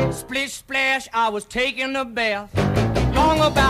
Splish splash, I was taking a bath. Long about